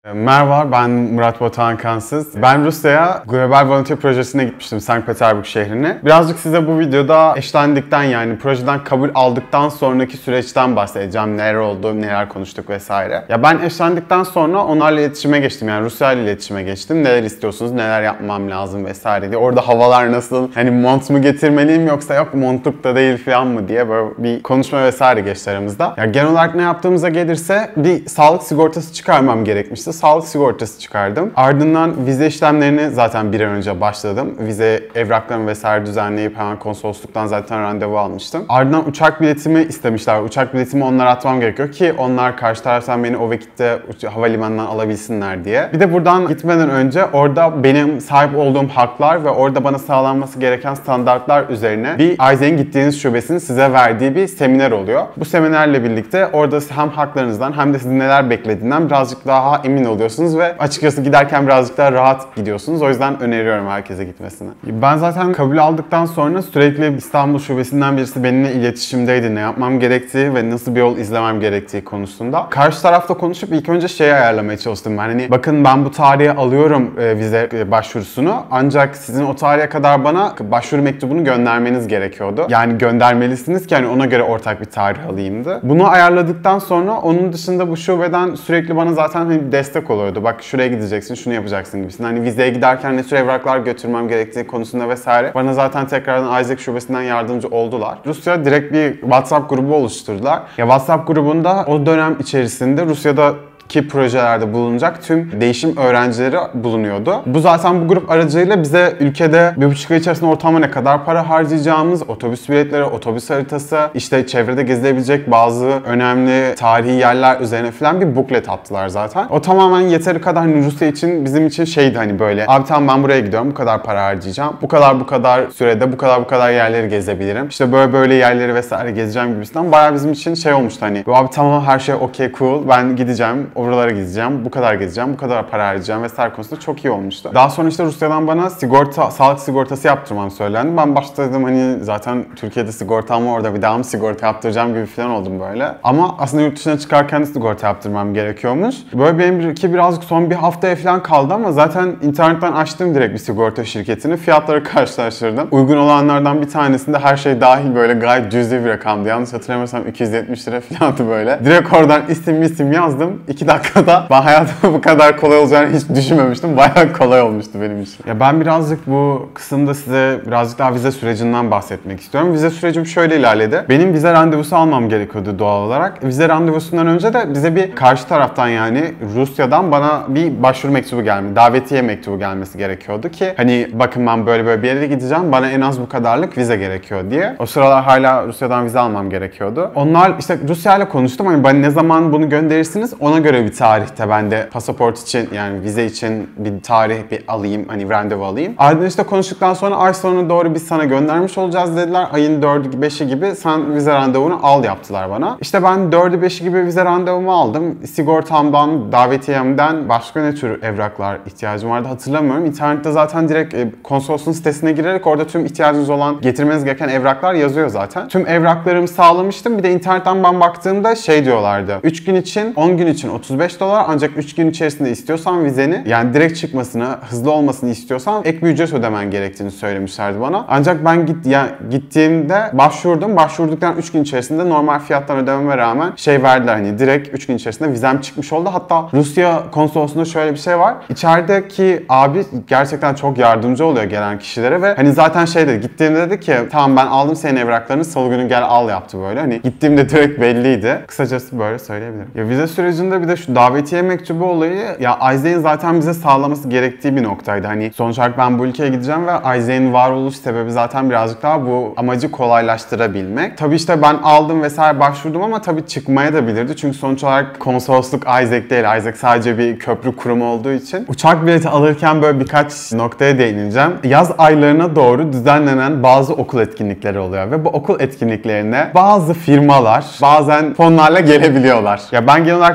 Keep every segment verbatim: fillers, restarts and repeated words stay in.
Merhaba, ben Murat Batuhan Kansız. Ben Rusya'ya Global Volunteer Projesi'ne gitmiştim, Sankt Peterburg şehrine. Birazcık size bu videoda eşlendikten, yani projeden kabul aldıktan sonraki süreçten bahsedeceğim. Neler oldu, neler konuştuk vesaire. Ya ben eşlendikten sonra onlarla iletişime geçtim, yani Rusya ile iletişime geçtim. Neler istiyorsunuz, neler yapmam lazım vesaire diye. Orada havalar nasıl, hani mont mu getirmeliyim yoksa yok montluk da değil falan mı diye böyle bir konuşma vesaire geçti aramızda. Ya genel olarak ne yaptığımıza gelirse bir sağlık sigortası çıkarmam gerekmişti. Sağlık sigortası çıkardım. Ardından vize işlemlerini zaten bir an önce başladım. Vize evraklarımı vesaire düzenleyip hemen konsolosluktan zaten randevu almıştım. Ardından uçak biletimi istemişler. Uçak biletimi onlara atmam gerekiyor ki onlar karşı taraftan beni o vakitte havalimanından alabilsinler diye. Bir de buradan gitmeden önce orada benim sahip olduğum haklar ve orada bana sağlanması gereken standartlar üzerine bir Ayzen'in gittiğiniz şubesinin size verdiği bir seminer oluyor. Bu seminerle birlikte orada hem haklarınızdan hem de sizin neler beklediğinden birazcık daha emin oluyorsunuz ve açıkçası giderken birazcık daha rahat gidiyorsunuz. O yüzden öneriyorum herkese gitmesini. Ben zaten kabul aldıktan sonra sürekli İstanbul şubesinden birisi benimle iletişimdeydi. Ne yapmam gerektiği ve nasıl bir yol izlemem gerektiği konusunda. Karşı tarafta konuşup ilk önce şeyi ayarlamaya çalıştım. Ben hani bakın ben bu tarihe alıyorum e, vize e, başvurusunu. Ancak sizin o tarihe kadar bana başvuru mektubunu göndermeniz gerekiyordu. Yani göndermelisiniz ki hani ona göre ortak bir tarih alayımdı. Bunu ayarladıktan sonra onun dışında bu şubeden sürekli bana zaten hani destek oluyordu. Bak şuraya gideceksin, şunu yapacaksın gibisin. Hani vizeye giderken ne tür evraklar götürmem gerektiği konusunda vesaire. Bana zaten tekrardan Isaac şubesinden yardımcı oldular. Rusya direkt bir WhatsApp grubu oluşturdular. Ya WhatsApp grubunda o dönem içerisinde Rusya'da ki projelerde bulunacak tüm değişim öğrencileri bulunuyordu. Bu zaten bu grup aracılığıyla bize ülkede bir buçuk ay içerisinde ortalama ne kadar para harcayacağımız, otobüs biletleri, otobüs haritası, işte çevrede gezilebilecek bazı önemli tarihi yerler üzerine falan bir booklet attılar zaten. O tamamen yeteri kadar hani Rusya için, bizim için şeydi hani böyle. Abi tamam ben buraya gidiyorum, bu kadar para harcayacağım. Bu kadar bu kadar sürede bu kadar bu kadar yerleri gezebilirim. İşte böyle böyle yerleri vesaire gezeceğim gibisinden. Bayağı bizim için şey olmuştu hani. Abi tamam her şey okey cool, ben gideceğim. Oralara gideceğim, bu kadar gezeceğim, bu kadar para harcayacağım vesaire konusunda çok iyi olmuştu. Daha sonra işte Rusya'dan bana sigorta, sağlık sigortası yaptırmam söylendi. Ben başta dedim hani zaten Türkiye'de sigortam var, orada bir daha mı sigorta yaptıracağım gibi falan oldum böyle. Ama aslında yurt dışına çıkarken de sigorta yaptırmam gerekiyormuş. Böyle benim ki birazcık son bir haftaya falan kaldı ama zaten internetten açtım direkt bir sigorta şirketini. Fiyatları karşılaştırdım. Uygun olanlardan bir tanesinde her şey dahil böyle gayet cüzi bir rakamdı. Yanlış hatırlamıyorsam iki yüz yetmiş lira falandı böyle. Direkt oradan isim isim yazdım. iki dakikada ben hayatımda bu kadar kolay olacağını hiç düşünmemiştim. Bayağı kolay olmuştu benim için. Ya ben birazcık bu kısımda size birazcık daha vize sürecinden bahsetmek istiyorum. Vize sürecim şöyle ilerledi. Benim vize randevusu almam gerekiyordu doğal olarak. Vize randevusundan önce de bize bir karşı taraftan yani Rusya'dan bana bir başvuru mektubu gelmesi, davetiye mektubu gelmesi gerekiyordu ki hani bakın ben böyle böyle bir yere gideceğim. Bana en az bu kadarlık vize gerekiyor diye. O sıralar hala Rusya'dan vize almam gerekiyordu. Onlar işte Rusya ile konuştum. Hani bana ne zaman bunu gönderirsiniz ona göre bir tarihte ben de pasaport için yani vize için bir tarih bir alayım, hani randevu alayım. Ardından işte konuştuktan sonra ay sonuna doğru biz sana göndermiş olacağız dediler. Ayın dördü beşi gibi sen vize randevunu al yaptılar bana. İşte ben dördü beşi gibi vize randevumu aldım. Sigortamdan, davetiyemden başka ne tür evraklar ihtiyacım vardı hatırlamıyorum. İnternette zaten direkt konsolosluğun sitesine girerek orada tüm ihtiyacınız olan, getirmeniz gereken evraklar yazıyor zaten. Tüm evraklarımı sağlamıştım. Bir de internetten ben baktığımda şey diyorlardı. üç gün için, on gün için otuz beş dolar ancak üç gün içerisinde istiyorsan vizeni yani direkt çıkmasını, hızlı olmasını istiyorsan ek bir ücret ödemen gerektiğini söylemişlerdi bana. Ancak ben git yani gittiğimde başvurdum. Başvurduktan üç gün içerisinde normal fiyattan ödememe rağmen şey verdiler hani direkt üç gün içerisinde vizem çıkmış oldu. Hatta Rusya konsolosluğunda şöyle bir şey var. İçerideki abi gerçekten çok yardımcı oluyor gelen kişilere ve hani zaten şey dedi gittiğimde dedi ki tamam ben aldım senin evraklarını salı günü gel al yaptı böyle. Hani gittiğimde direkt belliydi. Kısacası böyle söyleyebilirim. Ya vize sürecinde bir de şu davetiye mektubu olayı ya Ayzen'in zaten bize sağlaması gerektiği bir noktaydı. Hani sonuç olarak ben bu ülkeye gideceğim ve Ayzen'in varoluş sebebi zaten birazcık daha bu amacı kolaylaştırabilmek. Tabii işte ben aldım vesaire başvurdum ama tabii çıkmaya da bilirdi. Çünkü sonuç olarak konsolosluk Isaac değil. Isaac sadece bir köprü kurumu olduğu için. Uçak bileti alırken böyle birkaç noktaya değineceğim. Yaz aylarına doğru düzenlenen bazı okul etkinlikleri oluyor ve bu okul etkinliklerine bazı firmalar bazen fonlarla gelebiliyorlar. Ya ben genel olarak bakmıştım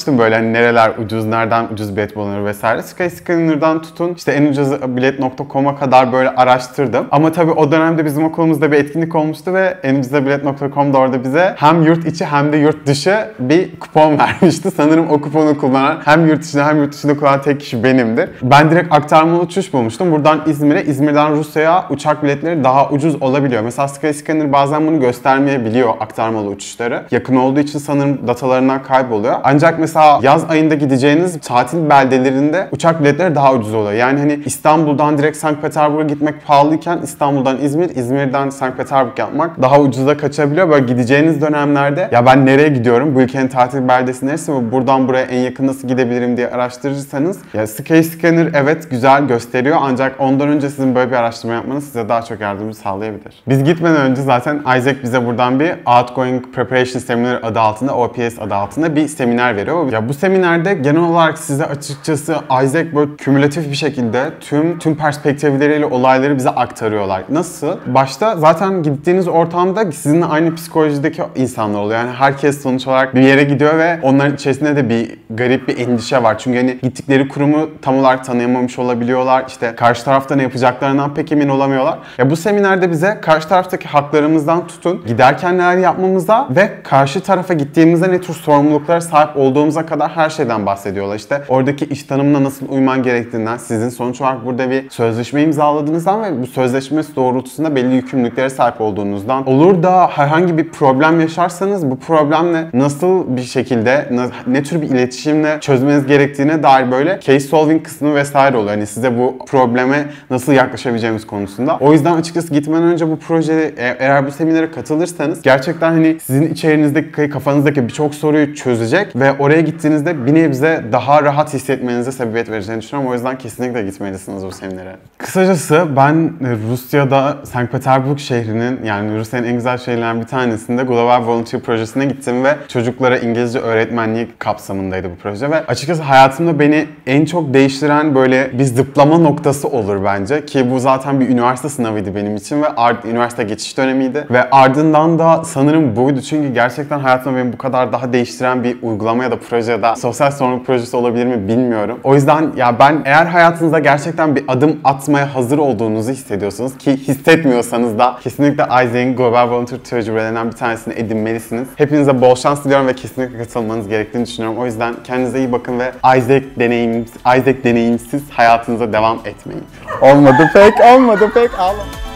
araştırmıştım böyle hani nereler ucuz, nereden ucuz bilet bulunur vesaire. Skyscanner'dan tutun işte en ucuz bilet nokta com'a kadar böyle araştırdım. Ama tabii o dönemde bizim okulumuzda bir etkinlik olmuştu ve en ucuz bilet nokta com da orada bize hem yurt içi hem de yurt dışı bir kupon vermişti. Sanırım o kuponu kullanan hem yurt içinde hem yurt dışında kullanan tek kişi benimdir. Ben direkt aktarmalı uçuş bulmuştum. Buradan İzmir'e, İzmir'den Rusya'ya uçak biletleri daha ucuz olabiliyor. Mesela Skyscanner bazen bunu göstermeyebiliyor aktarmalı uçuşları. Yakın olduğu için sanırım datalarından kayboluyor. Ancak mesela yaz ayında gideceğiniz tatil beldelerinde uçak biletleri daha ucuz oluyor. Yani hani İstanbul'dan direkt Sankt Petersburg'a gitmek pahalıyken İstanbul'dan İzmir, İzmir'den Sankt Petersburg yapmak daha ucuza kaçabiliyor. Böyle gideceğiniz dönemlerde ya ben nereye gidiyorum? Bu ülkenin tatil beldesi neresi ve buradan buraya en yakın nasıl gidebilirim diye araştırırsanız ya Skyscanner evet güzel gösteriyor ancak ondan önce sizin böyle bir araştırma yapmanız size daha çok yardımcı sağlayabilir. Biz gitmeden önce zaten Isaac bize buradan bir Outgoing Preparation Seminar adı altında, O P S adı altında bir seminer veriyor. Ya bu seminerde genel olarak size açıkçası Isaac böyle kümülatif bir şekilde tüm tüm perspektifleriyle olayları bize aktarıyorlar. Nasıl? Başta zaten gittiğiniz ortamda sizinle aynı psikolojideki insanlar oluyor. Yani herkes sonuç olarak bir yere gidiyor ve onların içerisinde de bir garip bir endişe var. Çünkü hani gittikleri kurumu tam olarak tanıyamamış olabiliyorlar. İşte karşı tarafta ne yapacaklarından pek emin olamıyorlar. Ya bu seminerde bize karşı taraftaki haklarımızdan tutun, giderken neler yapmamıza ve karşı tarafa gittiğimizde ne tür sorumluluklara sahip olduğumuza kadar her şeyden bahsediyorlar. İşte oradaki iş tanımına nasıl uyman gerektiğinden, sizin sonuç olarak burada bir sözleşme imzaladığınızdan ve bu sözleşme doğrultusunda belli yükümlülüklere sahip olduğunuzdan, olur da herhangi bir problem yaşarsanız bu problemle nasıl bir şekilde, ne tür bir iletişimle çözmeniz gerektiğine dair böyle case solving kısmı vesaire oluyor. Hani size bu probleme nasıl yaklaşabileceğimiz konusunda. O yüzden açıkçası gitmeden önce bu projeye eğer bu seminere katılırsanız gerçekten hani sizin içerinizdeki, kafanızdaki birçok soruyu çözecek ve oraya gittiğinizde bir nebze daha rahat hissetmenize sebebiyet vereceğini düşünüyorum. O yüzden kesinlikle gitmelisiniz bu seminere. Kısacası ben Rusya'da Sankt Petersburg şehrinin, yani Rusya'nın en güzel şehirlerinden bir tanesinde Global Volunteer Projesi'ne gittim ve çocuklara İngilizce öğretmenliği kapsamındaydı bu proje ve açıkçası hayatımda beni en çok değiştiren böyle bir zıplama noktası olur bence ki bu zaten bir üniversite sınavıydı benim için ve ard üniversite geçiş dönemiydi ve ardından da sanırım buydu çünkü gerçekten hayatımda beni bu kadar daha değiştiren bir uygulama ya da proje ya da sosyal sorumluluk projesi olabilir mi bilmiyorum. O yüzden ya ben eğer hayatınızda gerçekten bir adım atmaya hazır olduğunuzu hissediyorsanız ki hissetmiyorsanız da kesinlikle Isaac'in Global Volunteer tecrübelerinden bir tanesini edinmelisiniz. Hepinize bol şans diliyorum ve kesinlikle katılmanız gerektiğini düşünüyorum. O yüzden kendinize iyi bakın ve Isaac deneyim, Isaac deneyimsiz hayatınıza devam etmeyin. Olmadı pek, olmadı pek. Allah.